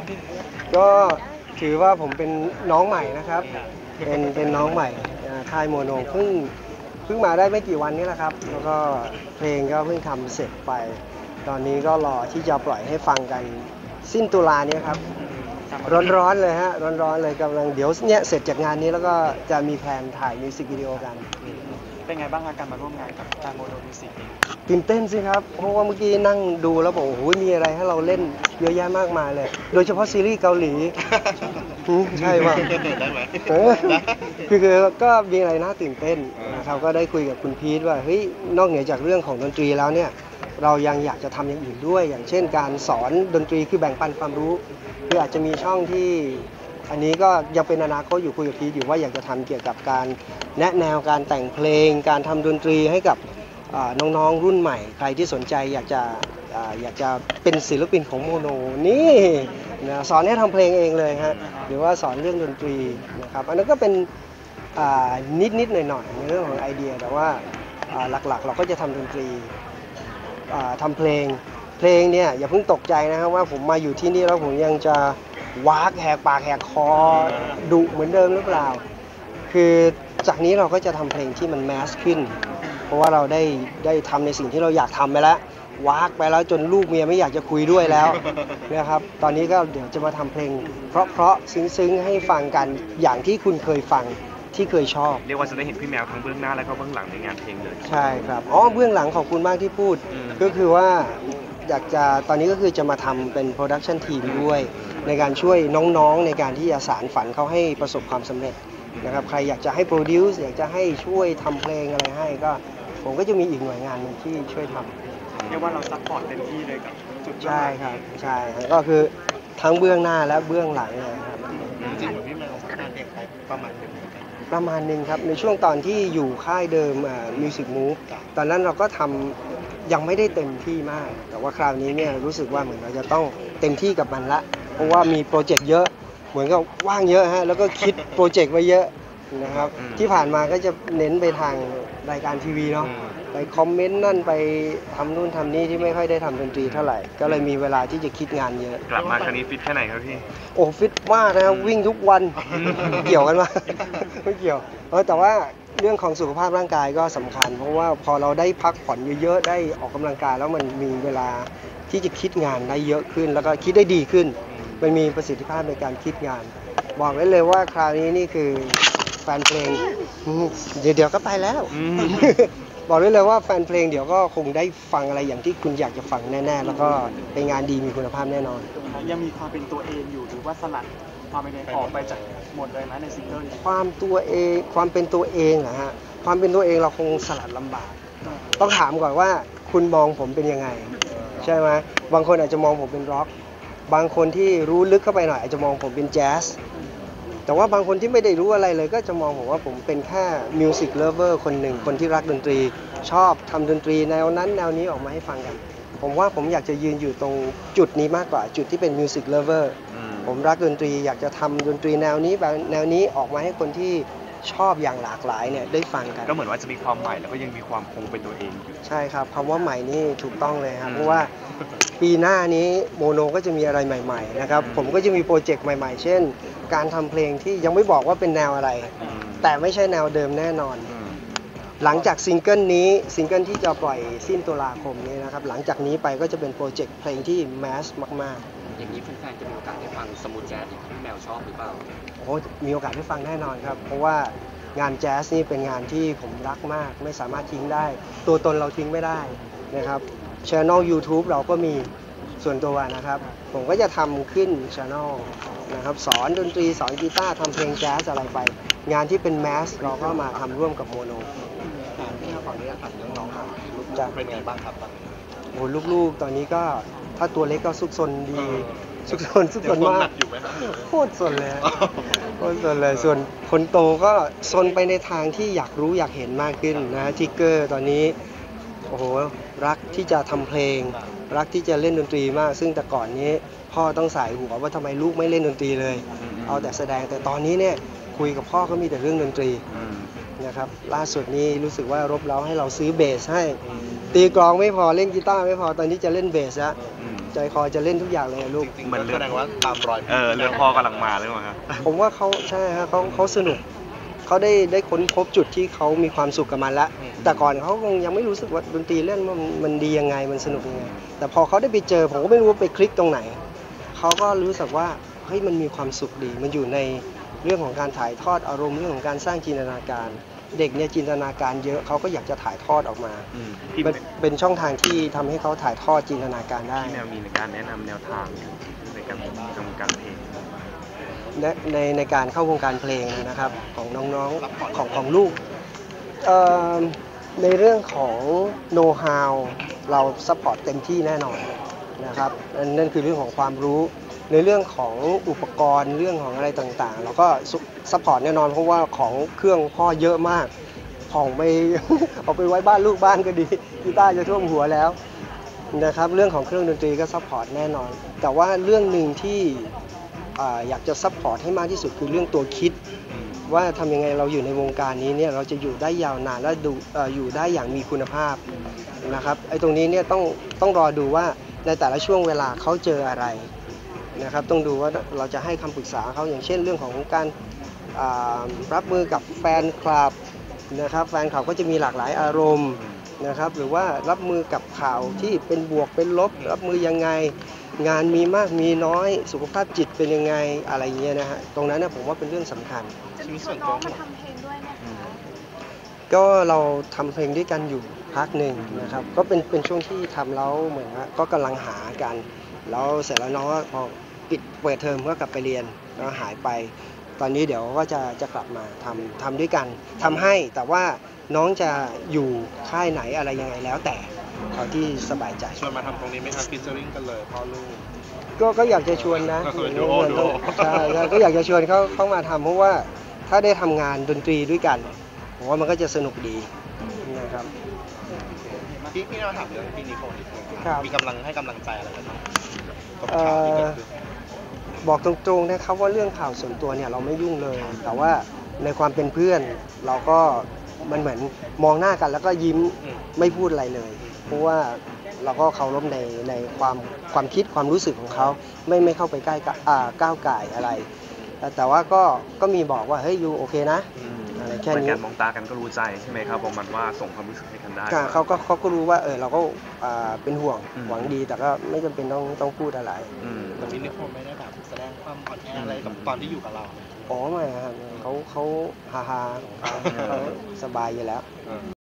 ก็ถือว่าผมเป็นน้องใหม่นะครับเป็นน้องใหม่ค่ายโมโนเพิ่งมาได้ไม่กี่วันนี้แหละครับแล้วก็เพลงก็เพิ่งทำเสร็จไปตอนนี้ก็รอที่จะปล่อยให้ฟังกันสิ้นตุลานี้ครับร้อนๆเลยฮะร้อนๆเลยกำลังเดี๋ยวเนี่ยเสร็จจากงานนี้แล้วก็จะมีแพลนถ่ายมิวสิกวิดีโอกันเป็นไงบ้างการมาร่วมงานกับทางโมโนมิวสิกตื่นเต้นสิครับเพราะว่าเมื่อกี้นั่งดูแล้วบอกโอ้โหมีอะไรให้เราเล่นเยอะแยะมากมายเลยโดยเฉพาะซีรีส์เกาหลีใช่ป่ะได้ไหมคือก็มีอะไรน่าตื่นเต้นนะครับก็ได้คุยกับคุณพีทว่าเฮ้ยนอกเหนือจากเรื่องของดนตรีแล้วเนี่ยเรายังอยากจะทำอย่างอื่นด้วยอย่างเช่นการสอนดนตรีคือแบ่งปันความรู้คืออาจจะมีช่องที่อันนี้ก็ยังเป็นอนาคตอยู่คุยกับพีทอยู่ว่าอยากจะทำเกี่ยวกับการแนะแนวการแต่งเพลงการทำดนตรีให้กับน้องๆรุ่นใหม่ใครที่สนใจอยากจะเป็นศิลปินของโมโนนี่นะสอนให้ทำเพลงเองเลยฮะหรือว่าสอนเรื่องดนตรีนะครับอันนั้นก็เป็นนิดหน่อยๆในเรื่องของไอเดียแต่ว่าหลักๆเราก็จะทำดนตรีทำเพลงเนี่ยอย่าเพิ่งตกใจนะครับว่าผมมาอยู่ที่นี่แล้วผมยังจะวากแหกปากแหกคอดุเหมือนเดิมหรือเปล่าคือจากนี้เราก็จะทำเพลงที่มันแมสขึ้นเพราะว่าเราได้ทำในสิ่งที่เราอยากทำไปแล้ววากไปแล้วจนลูกเมียไม่อยากจะคุยด้วยแล้วนะครับตอนนี้ก็เดี๋ยวจะมาทำเพลงเพราะซึ้งๆให้ฟังกันอย่างที่คุณเคยฟังที่เคยชอบเรียกว่าจะได้เห็นพี่แมวทั้งเบื้องหน้าและก็เบื้องหลังในงานเพลงเลยใช่ครับเบื้องหลังขอบคุณมากที่พูดก็คือว่าอยากจะตอนนี้ก็คือจะมาทำเป็นโปรดักชันทีมด้วยในการช่วยน้องๆในการที่จะสานฝันเขาให้ประสบความสำเร็จนะครับใครอยากจะให้โปรดิวซ์อยากจะให้ช่วยทำเพลงอะไรให้ก็ผมก็จะมีอีกหน่วยงานหนึ่งที่ช่วยทำเรียกว่าเราซัพพอร์ตเต็มที่เลยกับจุดใช่ครับใช่ก็คือทั้งเบื้องหน้าและเบื้องหลังเลยครับจริงๆพี่แมวงานเด็กไปประมาณนึงครับในช่วงตอนที่อยู่ค่ายเดิมMusic Move ตอนนั้นเราก็ทำยังไม่ได้เต็มที่มากแต่ว่าคราวนี้เนี่ยรู้สึกว่าเหมือนเราจะต้องเต็มที่กับมันละเพราะว่ามีโปรเจกต์เยอะเหมือนกับว่างเยอะฮะแล้วก็คิดโปรเจกต์ไว้เยอะนะครับที่ผ่านมาก็จะเน้นไปทางรายการทีวีเนาะไปคอมเมนต์นั่นไปทำนู่นทำนี่ที่ไม่ค่อยได้ทำดนตรีเท่าไหร่ก็เลยมีเวลาที่จะคิดงานเยอะกลับมาครั้งนี้ฟิตแค่ไหนครับพี่โอ้ฟิตมากนะครับวิ่งทุกวันเกี่ยวกันมาไม่เกี่ยวแต่ว่าเรื่องของสุขภาพร่างกายก็สำคัญเพราะว่าพอเราได้พักผ่อนเยอะๆได้ออกกำลังกายแล้วมันมีเวลาที่จะคิดงานได้เยอะขึ้นแล้วก็คิดได้ดีขึ้นมันมีประสิทธิภาพในการคิดงานบอกได้เลยว่าคราวนี้นี่คือแฟนเพลงเดี๋ยวก็ไปแล้วบอกได้เลยว่าแฟนเพลงเดี๋ยวก็คงได้ฟังอะไรอย่างที่คุณอยากจะฟังแน่ๆแล้วก็เป็นงานดีมีคุณภาพแน่นอนยังมีความเป็นตัวเองอยู่หรือว่าสลัดความเป็นออกไปจากหมดเลยนะในซิงเกิลนี้ความเป็นตัวเองนะฮะความเป็นตัวเองเราคงสลัดลำบากต้องถามก่อนว่าคุณมองผมเป็นยังไงใช่ไหมบางคนอาจจะมองผมเป็นร็อกบางคนที่รู้ลึกเข้าไปหน่อยอาจจะมองผมเป็นแจ๊สแต่ว่าบางคนที่ไม่ได้รู้อะไรเลยก็จะมองผมว่าผมเป็นแค่มิวสิกเลฟเวอร์คนหนึ่งคนที่รักดนตรีชอบทำดนตรีแนวนั้นแนวนี้ออกมาให้ฟังกันผมว่าผมอยากจะยืนอยู่ตรงจุดนี้มากกว่าจุดที่เป็นมิวสิกเลฟเวอร์ผมรักดนตรีอยากจะทำดนตรีแนวนี้แบบแนวนี้ออกมาให้คนที่ชอบอย่างหลากหลายเนี่ยได้ฟังกันก็เหมือนว่าจะมีความใหม่แล้วก็ยังมีความคงเป็นตัวเองอยู่ใช่ครับคำว่าใหม่นี่ถูกต้องเลยครับเพราะว่าปีหน้านี้โมโนก็จะมีอะไรใหม่ๆนะครับผมก็จะมีโปรเจกต์ใหม่ๆเช่นการทำเพลงที่ยังไม่บอกว่าเป็นแนวอะไรแต่ไม่ใช่แนวเดิมแน่นอนหลังจากซิงเกิลนี้ซิงเกิลที่จะปล่อยสิ้นตุลาคมนี้นะครับหลังจากนี้ไปก็จะเป็นโปรเจกต์เพลงที่แมสมากๆอย่างนี้แฟนๆจะมีโอกาสได้ฟังสมูทแจ๊สที่พี่แมวชอบหรือเปล่าโอ้มีโอกาสได้ฟังแน่นอนครับเพราะว่างานแจ๊สนี่เป็นงานที่ผมรักมากไม่สามารถทิ้งได้ตัวตนเราทิ้งไม่ได้นะครับ Channel YouTube เราก็มีส่วนตัวนะครับผมก็จะทำขึ้น Channel นะครับสอนดนตรีสอนกีตาร์ทำเพลงแจ๊สอะไรไปงานที่เป็นแมสเราก็มาทำร่วมกับโมโนที่เราขออนุญาตถามน้องๆลูกจะเป็นไงบ้างครับโอ้ลูกๆตอนนี้ก็ถ้าตัวเล็กก็ซุกซนดีซุกซนมากโคตรซนเลยส่วนคนโตก็ซนไปในทางที่อยากรู้อยากเห็นมากขึ้นนะทิกเกอร์ตอนนี้โอ้โหรักที่จะทำเพลงรักที่จะเล่นดนตรีมากซึ่งแต่ก่อนนี้พ่อต้องสายหัวว่าทำไมลูกไม่เล่นดนตรีเลยเอาแต่แสดงแต่ตอนนี้เนี่ยคุยกับพ่อก็มีแต่เรื่องดนตรีนะครับล่าสุดนี้รู้สึกว่ารบเร้าให้เราซื้อเบสให้ตีกลองไม่พอเล่นกีตาร์ไม่พอตอนนี้จะเล่นเบสแล้วใจคอจะเล่นทุกอย่างเลยลูกจริงๆก็แสดงว่าตามรอยเรื่องพ่อกำลังมาเลยมั้งครับผมว่าเขาใช่ฮะเขาสนุกเขาได้ค้นพบจุดที่เขามีความสุขกับมันละแต่ก่อนเขาคงยังไม่รู้สึกว่าดนตรีเล่นมันดียังไงมันสนุกยังไงแต่พอเขาได้ไปเจอผมก็ไม่รู้ว่าไปคลิกตรงไหนเขาก็รู้สึกว่าเฮ้ยมันมีความสุขดีมันอยู่ในเรื่องของการถ่ายทอดอารมณ์เรื่องของการสร้างจินตนาการเด็กเนี่ยจินตนาการเยอะเขาก็อยากจะถ่ายทอดออกมาพี่เป็นช่องทางที่ทำให้เขาถ่ายทอดจินตนาการได้แมวมีในการแนะนำแนวทางในการทำการเพลงในการเข้าวงการเพลงนะครับของน้องๆของลูกในเรื่องของโน้ตฮาวเราซัพพอร์ตเต็มที่แน่นอนนะครับนั่นคือเรื่องของความรู้ในเรื่องของอุปกรณ์เรื่องของอะไรต่างๆเราก็ซัพพอร์ตแน่นอนเพราะว่าของเครื่องพ่อเยอะมากของไป เอาไปไว้บ้านลูกบ้านก็ดีกีตาร์จะท่วมหัวแล้วนะครับเรื่องของเครื่องดนตรีก็ซัพพอร์ตแน่นอนแต่ว่าเรื่องหนึ่งที่อยากจะซัพพอร์ตให้มากที่สุดคือเรื่องตัวคิดว่าทำยังไงเราอยู่ในวงการนี้เนี่ยเราจะอยู่ได้ยาวนานและอยู่ได้อย่างมีคุณภาพนะครับไอ้ตรงนี้เนี่ยต้องรอดูว่าในแต่ละช่วงเวลาเขาเจออะไรนะครับต้องดูว่าเราจะให้คำปรึกษาเขาอย่างเช่นเรื่องของการรับมือกับแฟนคลับนะครับแฟนคลับก็จะมีหลากหลายอารมณ์นะครับหรือว่ารับมือกับข่าวที่เป็นบวกเป็นลบรับมือยังไงงานมีมากมีน้อยสุขภาพจิตเป็นยังไงอะไรเงี้ยนะฮะตรงนั้นนะผมว่าเป็นเรื่องสำคัญจะมีชวนน้องมาทำเพลงด้วยไหมคะก็เราทำเพลงด้วยกันอยู่พักหนึ่งนะครับก็เป็นช่วงที่ทำแล้วเหมือนว่าก็กำลังหากันแล้วเสร็จแล้วน้องก็พอเปิดเทอมก็กลับไปเรียนก็หายไปตอนนี้เดี๋ยวก็จะกลับมาทำด้วยกันทำให้แต่ว่าน้องจะอยู่ค่ายไหนอะไรยังไงแล้วแต่เอาที่สบายใจชวนมาทำตรงนี้ไหมครับฟีเจอริ่งกันเลยพ่อลูกก็อยากจะชวนนะก็คือดูโอใช่ก็อยากจะชวนเขามาทำเพราะว่าถ้าได้ทำงานดนตรีด้วยกันผมว่ามันก็จะสนุกดีนะครับพี่เราถามเรื่องพี่นิโคลนิดนึงครับมีกำลังให้กำลังใจอะไรกันบ้างกับข่าวที่เกิดขึ้นบอกตรงๆนะครับว่าเรื่องข่าวส่วนตัวเนี่ยเราไม่ยุ่งเลย แต่ว่าในความเป็นเพื่อนเราก็มันเหมือนมองหน้ากันแล้วก็ยิ้มไม่พูดอะไรเลย เพราะว่าเราก็เคารพในความคิดความรู้สึกของเขาไม่เข้าไปใกล้ก้าวก่ายอะไร แต่ว่าก็มีบอกว่าเฮ้ยยูโอเคนะอะไรแค่นี้การมองตากันก็รู้ใจใช่ไหมครับประมาณว่าส่งความรู้สึกให้กันได้เขาก็รู้ว่าเราก็เป็นห่วงอืมหวังดีแต่ก็ไม่จำเป็นต้องพูดอะไรแต่พี่นิโคลไม่ได้แบบแสดงความอ่อนแออะไรกับตอนที่อยู่กับเราอ๋อไม่ครับเขาฮาของเขาสบายอยู่แล้วเออ